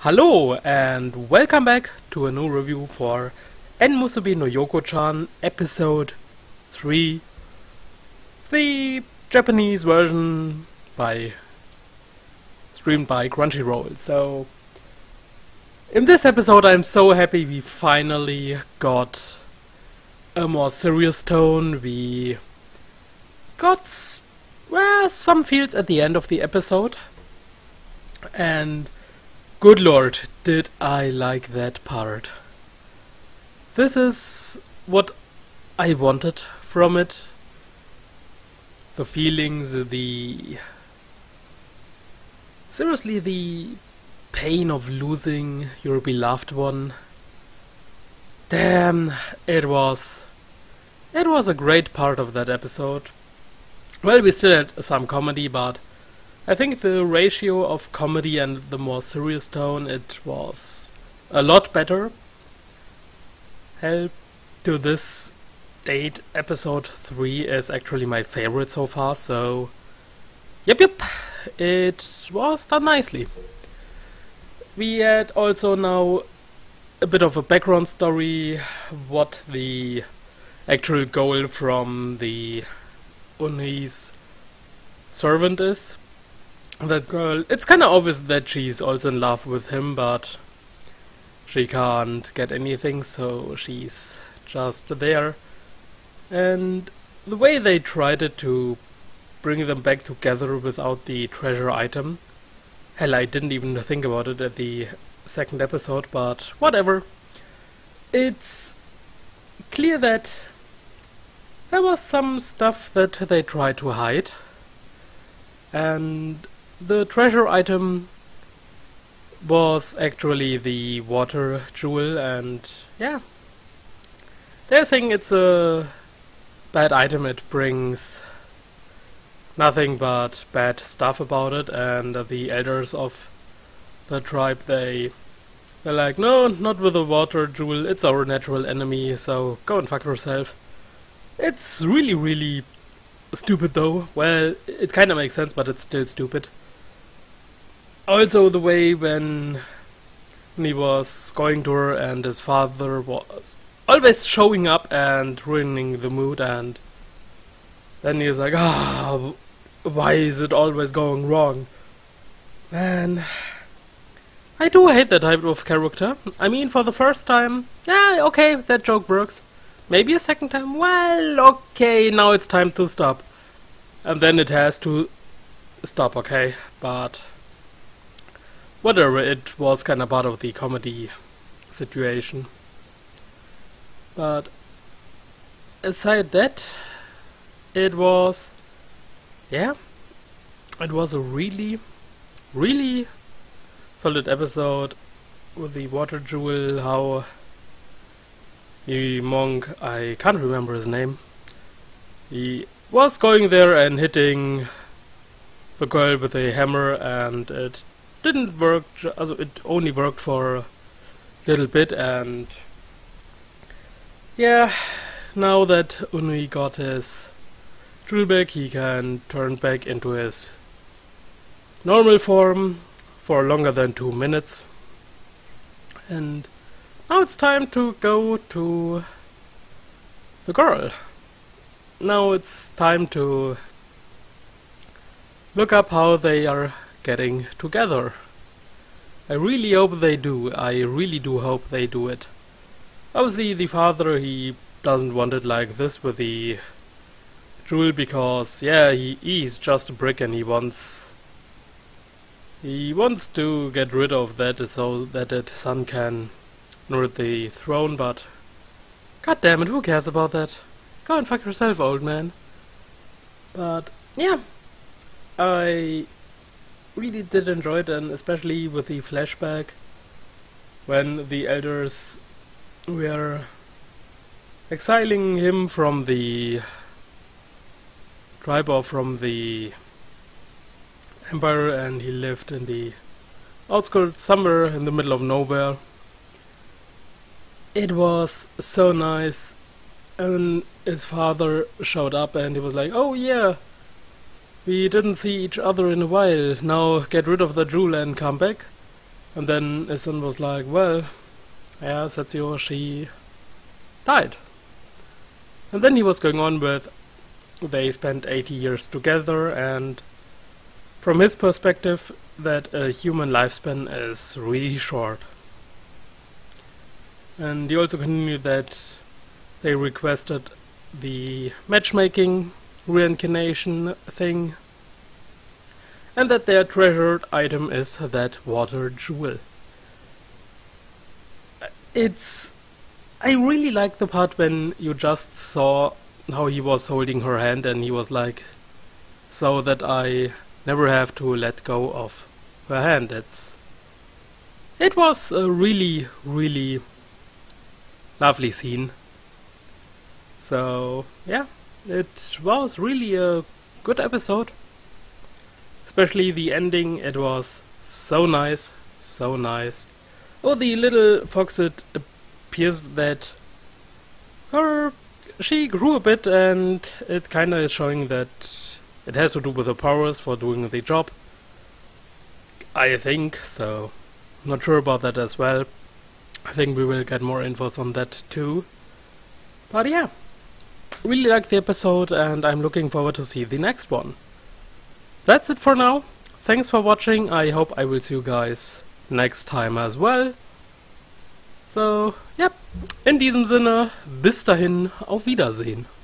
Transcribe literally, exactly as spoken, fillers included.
Hello and welcome back to a new review for En Musubi no Yoko-chan episode three, the Japanese version by streamed by Crunchyroll. So in this episode I'm so happy we finally got a more serious tone. We got s- well, some feels at the end of the episode, and good lord, did I like that part. This is what I wanted from it. The feelings, the... seriously, the pain of losing your beloved one. Damn, it was... it was a great part of that episode. Well, we still had some comedy, but I think the ratio of comedy and the more serious tone, it was a lot better. Hell, to this date, episode three is actually my favorite so far, so yep yep, it was done nicely. We had also now a bit of a background story, what the actual goal from the Uni's servant is. That girl, it's kinda obvious that she's also in love with him, but she can't get anything, so she's just there. And the way they tried it to bring them back together without the treasure item, hell, I didn't even think about it at the second episode, but whatever. It's clear that there was some stuff that they tried to hide, and the treasure item was actually the water jewel, and yeah, they're saying it's a bad item, it brings nothing but bad stuff about it, and uh, the elders of the tribe, they they're like, no, not with the water jewel, it's our natural enemy, so go and fuck yourself. It's really really stupid though. Well, it kinda makes sense, but it's still stupid. Also the way when he was going to her and his father was always showing up and ruining the mood, and then he's like, ah, why is it always going wrong? Man, I do hate that type of character. I mean, for the first time, yeah, okay, that joke works. Maybe a second time, well, okay, now it's time to stop. And then it has to stop, okay, but whatever, it was kinda part of the comedy situation. But aside that, it was, yeah, it was a really, really solid episode with the water jewel, how the monk, I can't remember his name, he was going there and hitting the girl with a hammer, and it didn't work, also it only worked for a little bit, and yeah, now that Unui got his jewel back, he can turn back into his normal form for longer than two minutes. And now it's time to go to the girl. Now it's time to look up how they are getting together. I really hope they do. I really do hope they do it. Obviously the father, he doesn't want it like this with the jewel, because yeah, he, he's just a brick and he wants he wants to get rid of that so that his son can inherit the throne, but god damn it, who cares about that? Go and fuck yourself, old man. But yeah, I really did enjoy it, and especially with the flashback when the elders were exiling him from the tribe or from the empire, and he lived in the outskirts somewhere in the middle of nowhere. It was so nice, and his father showed up and he was like, oh yeah, we didn't see each other in a while, now get rid of the jewel and come back. And then his son was like, well, yeah, Setsuo, she died. And then he was going on with, they spent eighty years together, and from his perspective, that a human lifespan is really short. And he also continued that they requested the matchmaking reincarnation thing, and that their treasured item is that water jewel. It's... I really like the part when you just saw how he was holding her hand and he was like, so that I never have to let go of her hand. It's... It was a really, really lovely scene. So, yeah, it was really a good episode. Especially the ending, it was so nice, so nice. Oh, the little fox, it appears that her, she grew a bit, and it kinda is showing that it has to do with her powers for doing the job. I think, so not sure about that as well. I think we will get more infos on that too. But yeah, really like the episode and I'm looking forward to see the next one. That's it for now. Thanks for watching. I hope I will see you guys next time as well. So, ja, in diesem Sinne, bis dahin, auf Wiedersehen.